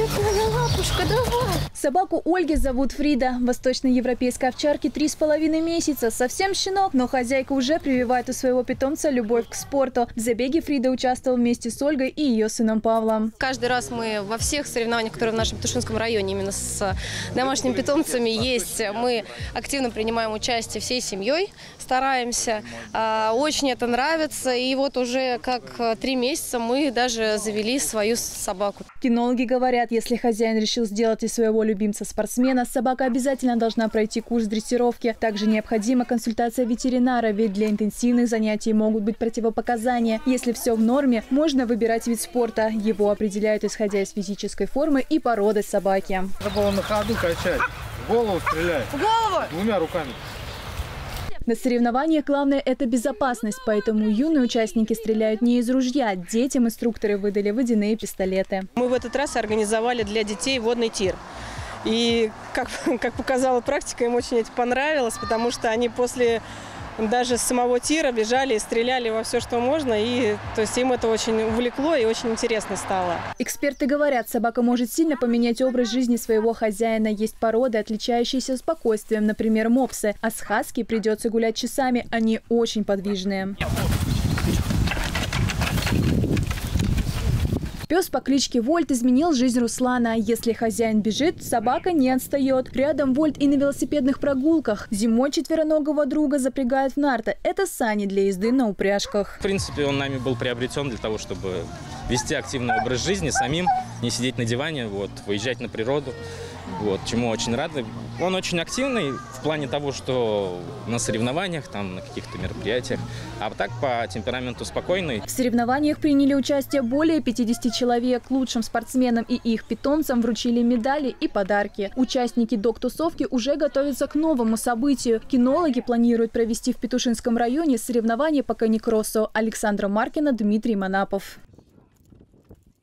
прикольная лапушка, давай. Собаку Ольги зовут Фрида. Восточноевропейской овчарке 3,5 месяца. Совсем щенок, но хозяйка уже прививает у своего питомца любовь к спорту. В забеге Фрида участвовал вместе с Ольгой и ее сыном Павлом. Каждый раз мы во всех соревнованиях, которые в нашем Петушинском районе именно с домашними питомцами есть, мы активно принимаем участие всей семьей, стараемся. Очень это нравится. И вот уже как 3 месяца мы даже завели свою собаку. Кинологи говорят, если хозяин решил сделать из своего любимца спортсмена, собака обязательно должна пройти курс дрессировки. Также необходима консультация ветеринара, ведь для интенсивных занятий могут быть противопоказания. Если все в норме, можно выбирать вид спорта. Его определяют исходя из физической формы и породы собаки. Надо было на ходу качать, в голову стрелять. В голову! 2 руками. На соревнованиях главное – это безопасность, поэтому юные участники стреляют не из ружья. Детям инструкторы выдали водяные пистолеты. Мы в этот раз организовали для детей водный тир. И, как показала практика, им очень это понравилось, потому что они после даже самого тира бежали и стреляли во все, что можно. И, то есть им это очень увлекло и очень интересно стало. Эксперты говорят, собака может сильно поменять образ жизни своего хозяина. Есть породы, отличающиеся спокойствием, например, мопсы. А с хаски придется гулять часами, они очень подвижные. Пес по кличке Вольт изменил жизнь Руслана. Если хозяин бежит, собака не отстает. Рядом Вольт и на велосипедных прогулках. Зимой четвероногого друга запрягают в нарты. Это сани для езды на упряжках. В принципе, он нами был приобретен для того, чтобы вести активный образ жизни самим, не сидеть на диване, выезжать на природу. Чему очень рады. Он очень активный в плане того, что на соревнованиях, на каких-то мероприятиях, а так по темпераменту спокойный. В соревнованиях приняли участие более 50 человек. Лучшим спортсменам и их питомцам вручили медали и подарки. Участники док-тусовки уже готовятся к новому событию. Кинологи планируют провести в Петушинском районе соревнования по каникроссу. Александра Маркина, Дмитрий Манапов.